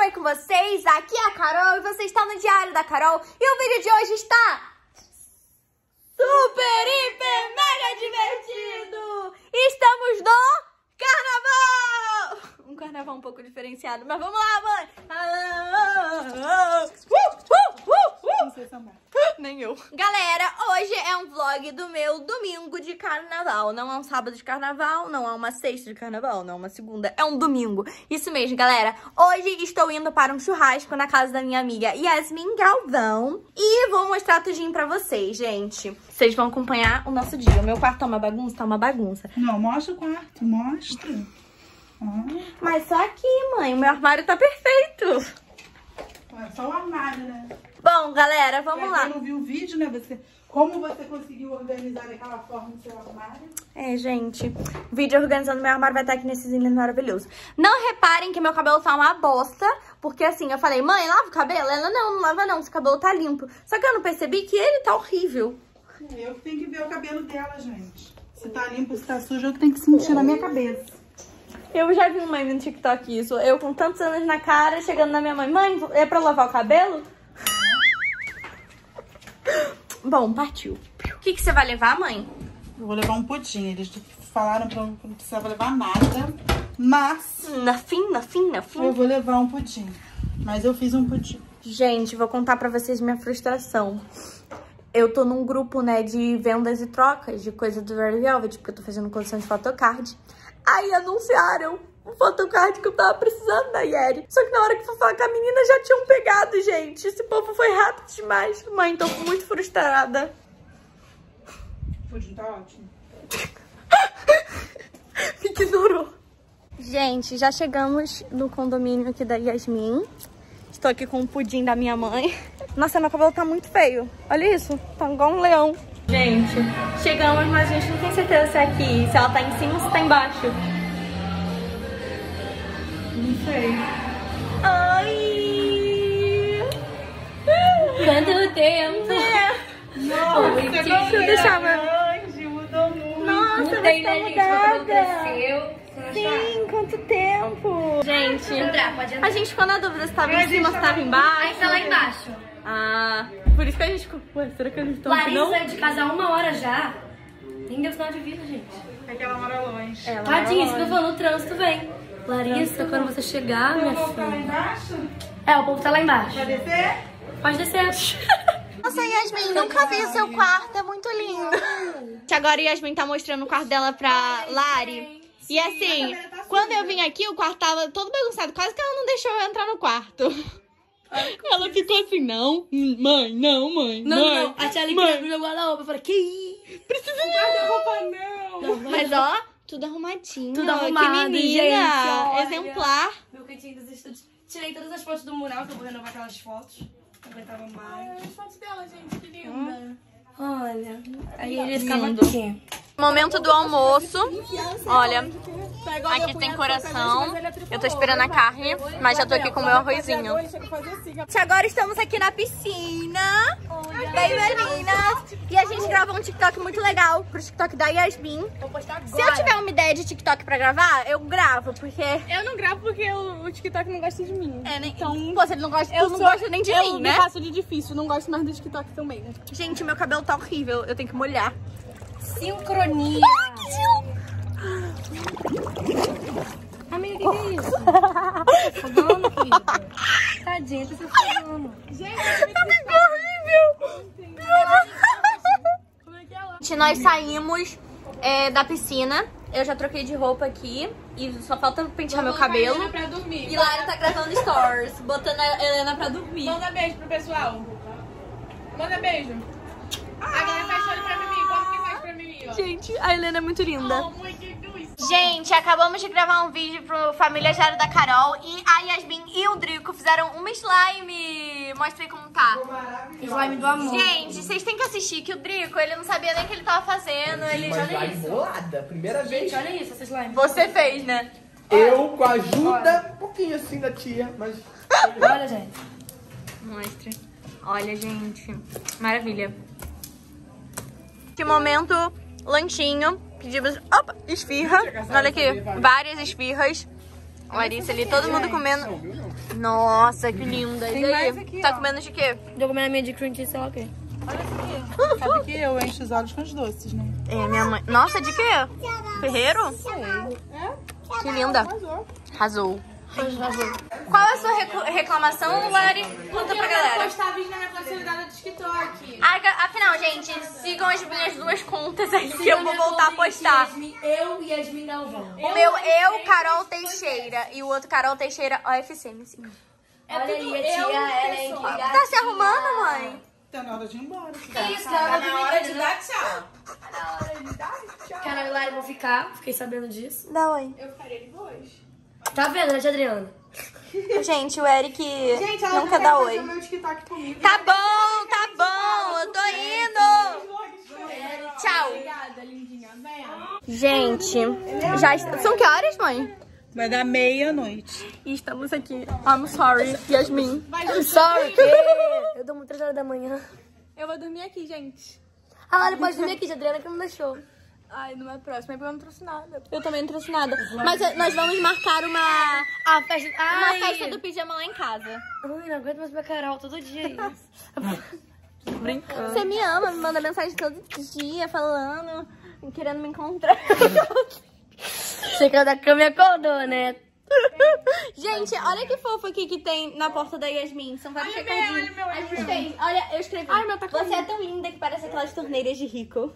bem com vocês? Aqui é a Carol e você está no Diário da Carol. E o vídeo de hoje está super, hiper, mega divertido! Estamos no carnaval! Um carnaval um pouco diferenciado, mas vamos lá, mãe! Não sei sambar. Nem eu. Galera, hoje é um vlog do meu domingo de carnaval. Não é um sábado de carnaval, não é uma sexta de carnaval, não é uma segunda, é um domingo. Isso mesmo, galera. Hoje estou indo para um churrasco na casa da minha amiga Yasmin Galvão. E vou mostrar tudinho pra vocês, gente. Vocês vão acompanhar o nosso dia. O meu quarto tá uma bagunça? Tá uma bagunça. Não, mostra o quarto, mostra. Mas só aqui, mãe. O meu armário tá perfeito. É só o armário, né? Bom, galera, vamos lá. Você não viu o vídeo, né? Como você conseguiu organizar daquela forma o seu armário? É, gente, o vídeo organizando meu armário vai estar aqui nesse lindo maravilhoso. Não reparem que meu cabelo tá uma bosta, porque assim, eu falei, mãe, lava o cabelo? Ela, não lava não, seu cabelo tá limpo. Só que eu não percebi que ele tá horrível. Eu que tenho que ver o cabelo dela, gente. Se tá limpo, se tá sujo, eu que tenho que sentir na minha cabeça. Eu já vi um meme no TikTok isso. Eu com tantos anos na cara, chegando na minha mãe, mãe, é pra lavar o cabelo? Bom, partiu. O que você vai levar, mãe? Eu vou levar um pudim. Eles falaram pra eu não precisava levar nada, mas... Na fim. Eu vou levar um pudim. Mas eu fiz um pudim. Gente, vou contar pra vocês minha frustração. Eu tô num grupo, né, de vendas e trocas de coisa do Red Velvet, porque eu tô fazendo coleção de photocard. Aí anunciaram o photocard que eu tava precisando da Yeri. Só que na hora que foi falar com a menina, já tinham pegado, gente. Esse povo foi rápido demais. Mãe, tô muito frustrada. O pudim tá ótimo. Me ignorou. Gente, já chegamos no condomínio aqui da Yasmin. Estou aqui com o pudim da minha mãe. Nossa, meu cabelo tá muito feio. Olha isso, tá igual um leão. Gente, chegamos, mas a gente não tem certeza se é aqui, se ela tá em cima ou se tá embaixo. Não sei. Ai! Quanto tempo! Nossa, Deixa eu deixar, grande, mudou muito. Nossa, Não você tem, tá né, gente? Meu cabelo mudada. cresceu. Sim, quanto tempo. Gente, Entrar, pode entrar. a gente ficou na dúvida se tava em cima ou se tava embaixo. Aí tá lá embaixo. Ah, por isso que a gente ficou... Ué, será que eles estão aqui, Larissa não? saiu de casa há 1 hora já. Nem deu sinal de vida, gente. É que ela mora longe. Ela Tadinha, isso mora que eu tô falando, o trânsito vem. Larissa, quando você chegar, minha O povo tá lá filha. embaixo? É, o povo tá lá embaixo. Vai descer? Pode descer. Nossa, Yasmin, nunca vi o seu quarto, é muito lindo. Agora Yasmin tá mostrando o quarto dela pra Lari. E assim, quando eu vim aqui, o quarto tava todo bagunçado. Quase que ela não deixou eu entrar no quarto. Ela ficou assim, não, mãe, não, mãe. Não. A tia Aline abriu meu guarda-roupa. Eu falei, que isso? Precisa de Guarda-roupa não. Mas ó, tudo arrumadinho. Tudo ó, arrumado, que menina, gente, olha. exemplar. Meu cantinho dos estudos. Tirei todas as fotos do mural, que eu vou renovar aquelas fotos. Não aguentava mais. As fotos dela, gente, que linda. Olha. Aí ele ficava Lindo. aqui. Momento do almoço. Olha, aqui tem coração. Eu tô esperando a carne, mas já tô aqui com o meu arrozinho. Agora estamos aqui na piscina. Bem meninas. E a gente gravou um TikTok muito legal pro TikTok da Yasmin. Vou postar agora. Se eu tiver uma ideia de TikTok pra gravar, eu gravo, porque... Eu não gravo porque o TikTok não gosta de mim. É, né? Então, pô, você não gosta, Eu não sou- gosta nem de eu mim, me né? faço de difícil, não gosto mais do TikTok também. Gente, meu cabelo tá horrível, eu tenho que molhar. Sincronia. Amiga, que é isso? Fogando, querida. Tadinha, tá se fogando. Gente, nós saímos da piscina. Eu já troquei de roupa aqui. E só falta pentear meu cabelo. Pra dormir. E Lara tá gravando stories, botando a Helena pra dormir. Manda beijo pro pessoal. Manda beijo. Agora faz olho pra mim. Como que faz pra mim, ó? Gente, a Helena é muito linda. Oh, my goodness. Gente, acabamos de gravar um vídeo pro Família Diário da Carol. E a Yasmin e o Drico fizeram uma slime. Mostra aí como tá. Slime do amor. Gente, vocês têm que assistir que o Drico, ele não sabia nem o que ele tava fazendo. Ele Mas olha vai isso. bolada, primeira vez. Gente, olha isso, essa slime. Você fez, né? Eu, com a ajuda, um pouquinho assim da tia, mas... Olha, gente. Mostra. Olha, gente. Maravilha. Que momento, lanchinho. Pedimos, opa, esfirra. Olha aqui, várias esfirras. Larissa ali, todo mundo comendo. Nossa, que linda. E Tem aí? mais aqui, Tá ó. comendo de quê? Eu comendo a minha de cream cheese, sei lá o quê. Sabe que eu encho os olhos com os doces, né? É, minha mãe. Nossa, de quê? Ferreiro? Que linda. Arrasou. Qual é a sua reclamação, Lari? Conta pra galera. Postar vídeo na minha consolidada do TikTok. Afinal, gente, sigam as minhas duas contas aí que eu vou voltar a postar. Eu e Yasmin Galvão. O meu, eu, Carol Teixeira. E o outro, Carol Teixeira, OFC. Me siga. Olha aí, a tia, ela é incrível. Tá se arrumando, mãe? Tá na hora de ir embora. Isso, tá na hora de dar tchau. Carol e Lari vão ficar, fiquei sabendo disso. Dá oi. Eu faria depois. Tá vendo, né, tia Adriana? Gente, o Eric Gente, ela não quer dar oi. fazer o meu TikTok comigo. Tá bom, eu tô indo. Tchau. Obrigada, lindinha. Venha. Gente, já são que horas, mãe? Vai dar meia-noite. E estamos aqui. I'm sorry, Yasmin. Sorry, eu durmo 3 horas da manhã. Eu vou dormir aqui, gente. A Lari pode dormir aqui, tia Adriana, que não deixou. Ai, numa próxima, porque eu não trouxe nada. Eu também não trouxe nada. Mas nós vamos marcar uma festa do pijama lá em casa. Ai, não aguento mais pra Carol, todo dia isso. Brincando. Você me ama, me manda mensagem todo dia falando, querendo me encontrar. Você caiu da cama e acordou, né? Gente, olha que fofo aqui que tem na porta da Yasmin. São vários recadinhos. olha A gente tem. Olha, eu escrevi. Ai, meu, tá Você é tão linda que parece aquelas torneiras de rico.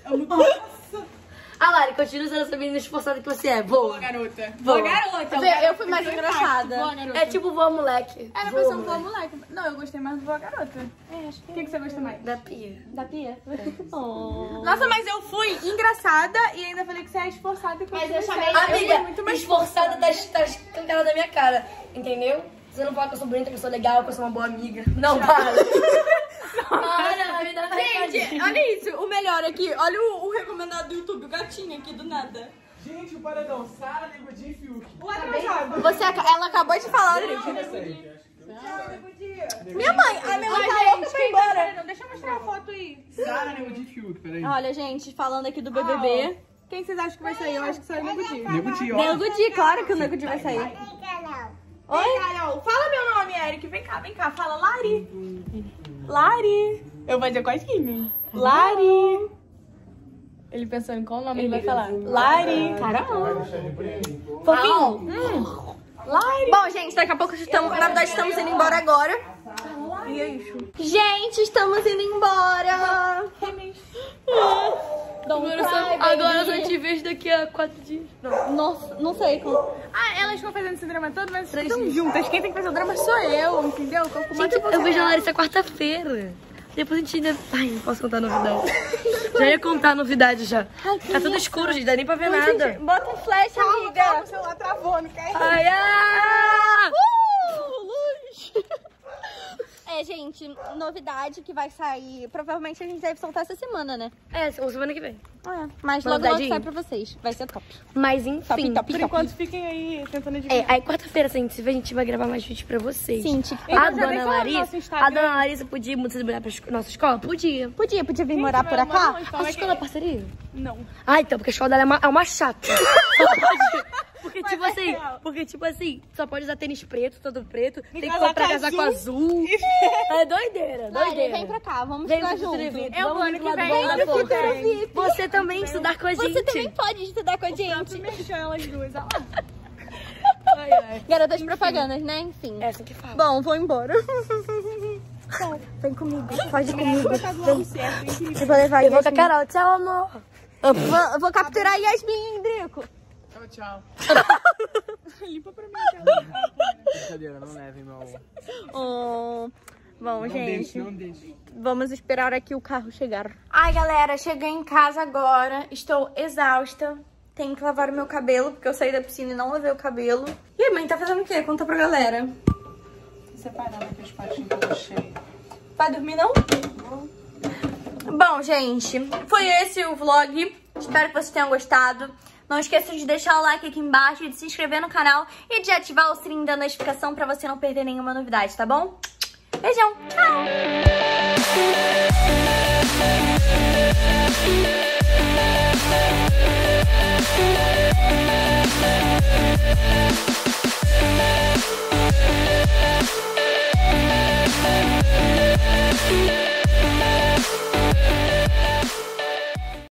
A Lari, continua sendo essa menina esforçada que você é. Boa. Garota. Boa. Garota. Eu fui mais engraçada. Boa, garota. É tipo voa moleque. Era pra ser um boa moleque. Não, eu gostei mais do boa garota. O que você gostou mais? Da pia. Da pia? Oh. Nossa, mas eu fui engraçada e ainda falei que você é esforçada. Mas eu chamei. Amiga, muito mais esforçada tá escancada da minha cara. Entendeu? Você não fala que eu sou bonita, que eu sou legal, que eu sou uma boa amiga. Não, para. Para, me dá Gente, olha isso. O melhor aqui. Olha o recomendado do YouTube, o gatinho aqui do nada. Gente, o paredão, Sara, Nego Di e Fiuk. Ela acabou de falar, Rodrigo. Minha mãe tá louca pra ir embora. Deixa eu mostrar a foto aí. Sara, Nego Di e Fiuk, peraí. Olha, gente, falando aqui do BBB. Quem vocês acham que vai sair? Eu acho que sai o Nego Di. Nego Di, ó. Nego Di, claro que o Nego Di vai sair. Oi, Carol. Fala meu nome, Eric. Vem cá. Fala Lari. Lari. Eu vou dizer com a Kimi. Lari. Ele pensou em qual nome ele vai falar. Lari. Carol. Fofinho. Lari. Bom, gente, daqui a pouco estamos, na verdade, estamos indo embora agora. E é isso. Gente, estamos indo embora. Agora eu só te vejo daqui a 4 dias. Nossa, não sei. Ah, elas ficam fazendo esse drama todo, mas estão juntas. Quem tem que fazer o drama sou eu, entendeu? Eu vejo a Larissa quarta-feira. Depois a gente ainda... Ai, não posso contar a novidade. Já ia contar a novidade já. Tá tudo escuro, gente. Dá nem pra ver nada. Bota um flash, amiga. O celular travou, não quer? Ai, ah! Luz. É, gente, novidade que vai sair. Provavelmente a gente deve soltar essa semana, né? É, semana que vem. Mas logo Novidade sai aí. pra vocês. Vai ser top. Mas enfim. Por enquanto, fiquem aí tentando adivinhar. É, aí quarta-feira, se a gente se vê, a gente vai gravar mais vídeos pra vocês. Sim, tipo, A já vem dona falando no nosso Larissa, Instagram. a dona Larissa podia se mudar pra nossa escola? Podia. podia vir morar por cá? A sua escola é parceria? Não. Ah, então, porque a escola dela é uma chata. Só pode... Porque, tipo assim, só pode usar tênis preto, todo preto. Tem que casar comprar com casaco azul. É doideira, Lari, doideira. vem pra cá, vamos Vem estudar pro junto. futuro VIP. Eu Vamos ano pro que lado vem, bom da ano que força. vem. Você também estudar com a gente. Você também pode estudar com a gente. Mexeu elas duas, ó. Ai, ai. Garotas propagandas, né? Enfim. É assim que fala. Bom, vou embora. Vem comigo, pode ir comigo. Vem. Eu vou levar Eu vou com a Yasmin. Carol. Tchau, amor. Eu vou capturar a Yasmin, Drico. Tchau. Limpa pra mim aquela. Brincadeira, não levem meu amor. Oh. Bom, gente, Não deixe. vamos esperar aqui o carro chegar. Ai, galera, cheguei em casa agora. Estou exausta. Tenho que lavar o meu cabelo, porque eu saí da piscina e não lavei o cabelo. E aí, mãe, tá fazendo o quê? Conta pra galera. Separando aqui os patinhos que eu deixei. Vai dormir, não? Bom, gente, foi esse o vlog. Espero que vocês tenham gostado. Não esqueçam de deixar o like aqui embaixo, de se inscrever no canal e de ativar o sininho da notificação pra você não perder nenhuma novidade, tá bom? Beijão, tchau! Yeah.